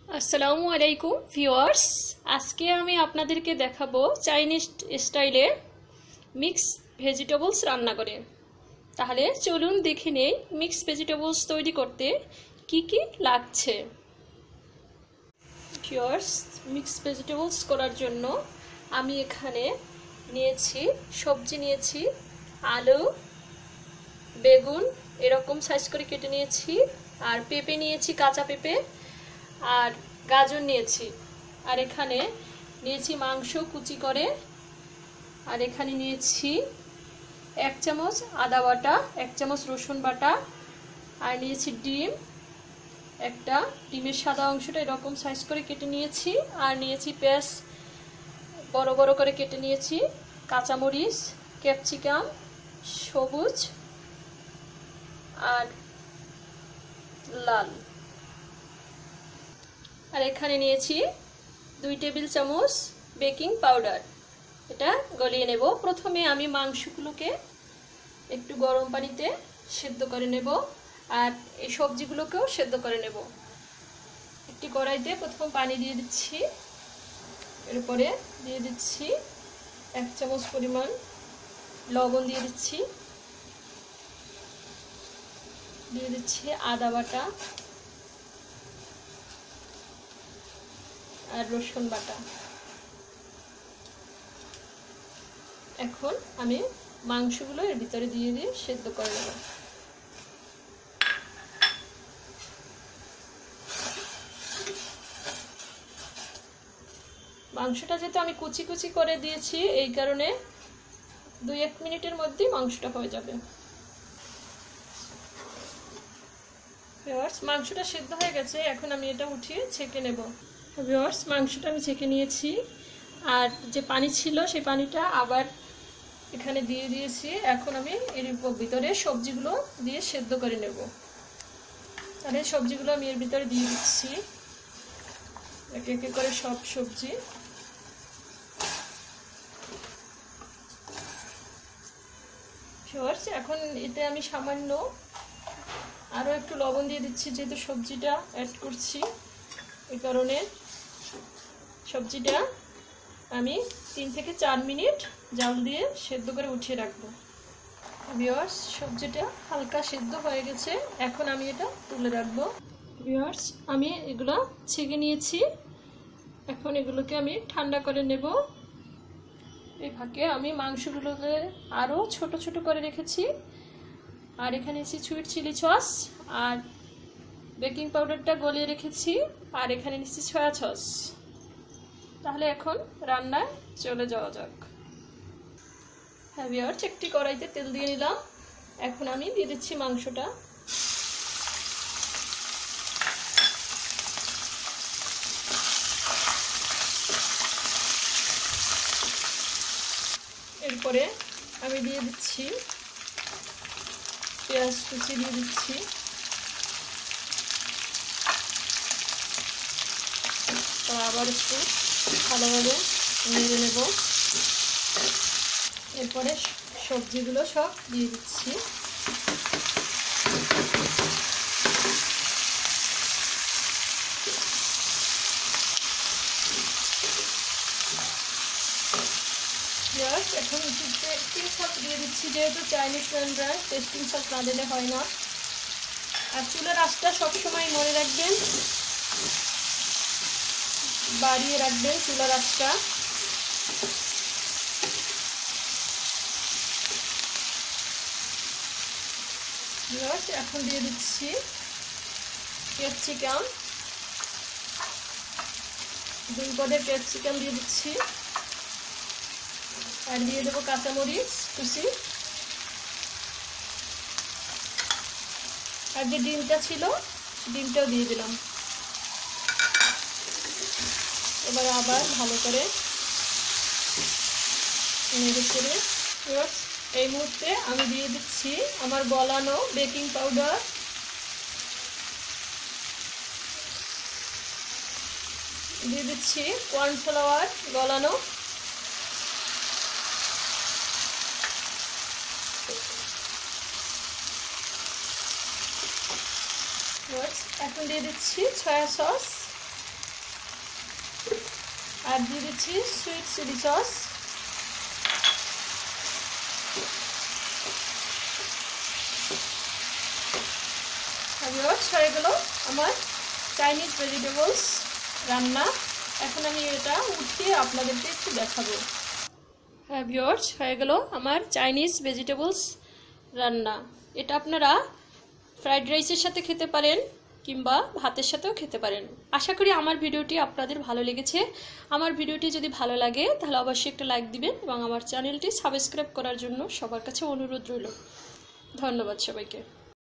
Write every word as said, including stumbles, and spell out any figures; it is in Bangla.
আসসালামু আলাইকুম ভিউয়ার্স, আজকে আমি আপনাদেরকে দেখাবো চাইনিজ স্টাইলে মিক্স ভেজিটেবলস রান্না করে। তাহলে চলুন দেখে নেই মিক্স ভেজিটেবলস তৈরি করতে কি কি লাগছে। ভিউয়ার্স, মিক্স ভেজিটেবলস করার জন্য আমি এখানে নিয়েছি সবজি নিয়েছি আলু, বেগুন এরকম সাইজ করে কেটে নিয়েছি, আর পেঁপে নিয়েছি কাঁচা পেঁপে, আর গাজর নিয়েছি, আর এখানে নিয়েছি মাংস কুচি করে, আর এখানে নিয়েছি এক চামচ আদা বাটা, এক চামচ রসুন বাটা, আর নিয়েছি ডিম একটা, ডিমের সাদা অংশটা এরকম সাইজ করে কেটে নিয়েছি, আর নিয়েছি পেঁয়াজ বড় বড় করে কেটে নিয়েছি, কাঁচামরিচ, ক্যাপসিকাম সবুজ আর লাল, আর এখানে নিয়েছি দুই টেবিল চামচ বেকিং পাউডার। এটা গলিয়ে নেব। প্রথমে আমি মাংসগুলোকে একটু গরম পানিতে সেদ্ধ করে নেব, আর এই সবজিগুলোকেও সেদ্ধ করে নেব। একটি কড়াইতে প্রথম পানি দিয়ে দিচ্ছি, এরপরে দিয়ে দিচ্ছি এক চামচ পরিমাণ লবণ, দিয়ে দিচ্ছি দিয়ে দিচ্ছি আদা বাটা আর রসুন বাটা। এখন আমি মাংসগুলো এর ভিতরে দিয়ে দিয়ে সেদ্ধ করে নেব। মাংসটা যেহেতু আমি কুচি কুচি করে দিয়েছি, এই কারণে দুই এক মিনিটের মধ্যেই মাংসটা হয়ে যাবে। ভিউয়ার্স, মাংসটা সেদ্ধ হয়ে গেছে, এখন আমি এটা উঠিয়ে ছেঁকে নেব। ভিউয়ার্স, মাংসটা আমি ছেঁকে নিয়েছি, আর যে পানি ছিল সেই পানিটা আবার এখানে দিয়ে দিয়েছি। এখন আমি এর ভিতরে সবজিগুলো দিয়ে সেদ্ধ করে নেব। তাহলে সবজিগুলো আমি এর ভিতরে দিয়ে দিচ্ছি, একে একে করে সব সবজি। ভিউয়ার্স, এখন এতে আমি সামান্য আরও একটু লবণ দিয়ে দিচ্ছি, যেহেতু সবজিটা অ্যাড করছি, এই কারণে সবজিটা আমি তিন থেকে চার মিনিট জাল দিয়ে সেদ্ধ করে উঠিয়ে রাখবো। ভিউয়ার্স, সবজিটা হালকা সেদ্ধ হয়ে গেছে, এখন আমি এটা তুলে রাখবো। ভিউয়ার্স, আমি এগুলো ছেঁকে নিয়েছি, এখন এগুলোকে আমি ঠান্ডা করে নেব। এই ফাঁকে আমি মাংসগুলোকে আরও ছোট ছোট করে রেখেছি, আর এখানে এসে সুইট চিলি সস আর বেকিং পাউডারটা গলিয়ে রেখেছি, আর এখানে নিচ্ছি সয়া সস। তাহলে এখন রান্নায় চলে যাওয়া যাক। হ্যাঁ ভিউয়ার্স, একটি কড়াইতে তেল দিয়ে নিলাম, এখন আমি দিয়ে দিচ্ছি মাংসটা। এরপরে আমি দিয়ে দিচ্ছি পেঁয়াজ কুচি, দিয়ে দিচ্ছি আবার একটু ভালোভাবে নেড়ে নেব। এরপরে সবজিগুলো সব দিয়ে দিচ্ছি। এখন টেস্টিং সস দিয়ে দিচ্ছি, যেহেতু চাইনিজ রান্নায় টেস্টিং সস না দিলে হয় না। আর চুলার আঁচটা সবসময় মনে রাখবেন, বাড়িয়ে রাখবেন চুলার আঁচটা। এখন দিয়ে দিচ্ছি ক্যাপসিকাম, দুই পদের ক্যাপসিকাম দিয়ে দিচ্ছি, আর দিয়ে দেবো কাঁচামরিচ কুচি, আর যে ডিমটা ছিল ডিমটাও দিয়ে দিলাম। এবার আবার ভালো করে নেড়ে চেড়ে এই মুহূর্তে আমি দিয়ে দিচ্ছি আমার গলানো বেকিং পাউডার, দিয়ে দিচ্ছি কর্নফ্লাওয়ার গলানো, এখন দিয়ে দিচ্ছি সয়া সস, আর দিয়ে দিচ্ছি সুইট চিলি সস। ভিউয়ার্স, হয়ে গেল আমার চাইনিজ ভেজিটেবলস রান্না। এখন আমি এটা উঠিয়ে আপনাদেরকে একটু দেখাবো। হ্যাঁ ভিউয়ার্স, হয়ে গেল আমার চাইনিজ ভেজিটেবলস রান্না। এটা আপনারা ফ্রাইড রাইসের সাথে খেতে পারেন কিংবা ভাতের সাথেও খেতে পারেন। আশা করি আমার ভিডিওটি আপনাদের ভালো লেগেছে। আমার ভিডিওটি যদি ভালো লাগে তাহলে অবশ্যই একটা লাইক দিবেন এবং আমার চ্যানেলটি সাবস্ক্রাইব করার জন্য সবার কাছে অনুরোধ রইল। ধন্যবাদ সবাইকে।